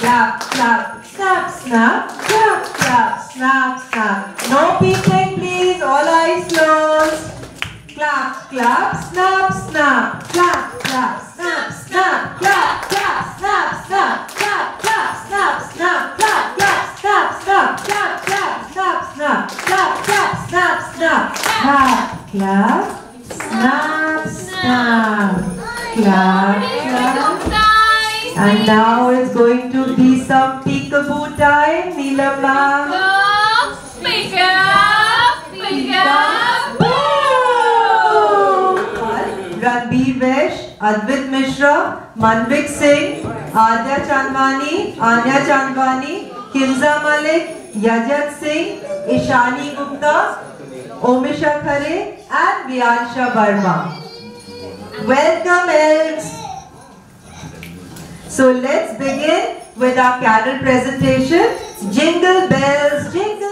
Clap, clap, snap, snap, clap, clap, snap, snap. No peeping, please. All eyes closed. Clap, clap, snap, snap, clap, clap, snap, snap, clap, clap, snap, snap, clap, clap, snap, snap, clap, clap, snap, snap, clap, clap, snap, snap, clap, clap, snap, snap, clap, clap, snap, snap, clap, clap. And now it's going to be some peekaboo time, Neelam ma'am. Peekaboo! Ranbir Vesh, Advait Mishra, Manvik Singh, Adya Chandwani, Anya Chandwani, Kimza Malik, Yajat Singh, Ishani Gupta, Omisha Khare and Vyansha Verma. Welcome elves! So let's begin with our carol presentation. Jingle bells, jingle